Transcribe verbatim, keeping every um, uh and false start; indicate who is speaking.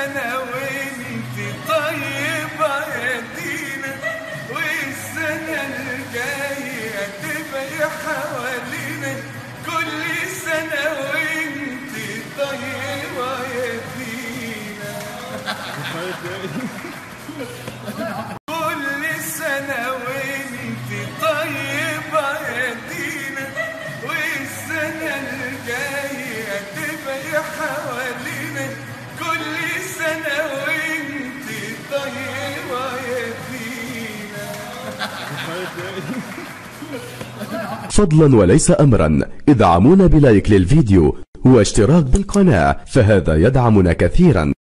Speaker 1: سنة وانت طيبة يا دينا، والسنة الجاية تبقى حوالينا، كل سنة وانت طيبة يا دينا. كل سنة وانت طيبة يا دينا، والسنة الجاية تبقى حوالينا، كل سنة وانت طيبة يا دينا.
Speaker 2: فضلا وليس أمرا ادعمونا بلايك للفيديو واشتراك بالقناة، فهذا يدعمنا كثيرا.